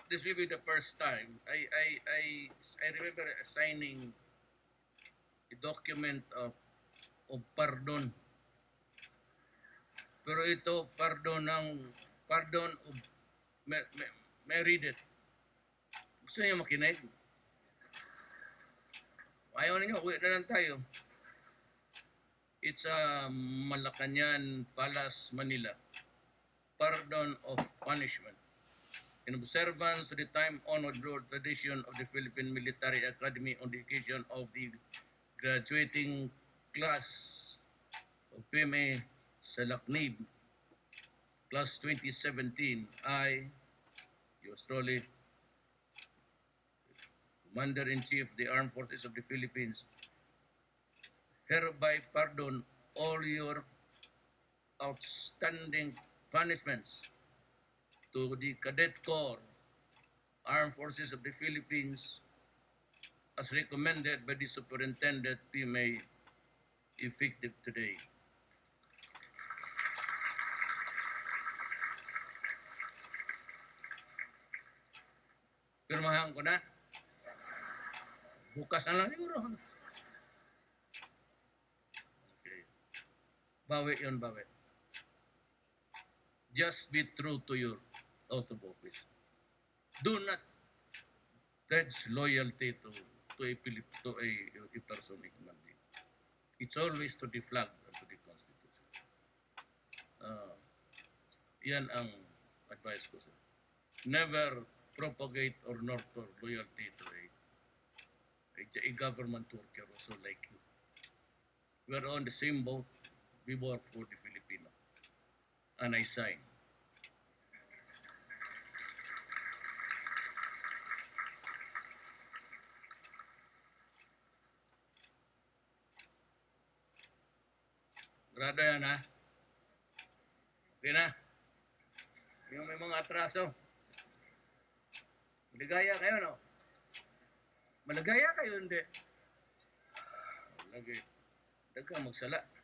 this will be the first time. I remember signing a document of pardon. Pero ito, pardon of, may read it. Gusto niyo makinig? Ayaw ninyo, uwi na lang tayo. It's Malacanang Palace, Manila. Pardon of punishment. In observance to the time-honored tradition of the Philippine Military Academy on the occasion of the graduating class of PMA Salaknib, class 2017, I, yours truly, Commander-in-Chief of the Armed Forces of the Philippines, hereby pardon all your outstanding punishments to the Cadet Corps, Armed Forces of the Philippines, as recommended by the Superintendent PMA, effective today. Pirmahan ko na. Bukas na lang siguro. Okay. Bawi yun, bawi. Just be true to your oath of office. Do not pledge loyalty to a person in commanding. It's always to the flag and to the Constitution. Yan ang advice ko, sir. Never propagate or nurture loyalty to a government worker also like you. We are on the same boat. We work for the Filipino. And I sign. Grado yan, ha? Okay na? Yung may mga atraso. Maligaya kayo, no? Maligaya kayo, hindi. Lagi. Dagang magsala.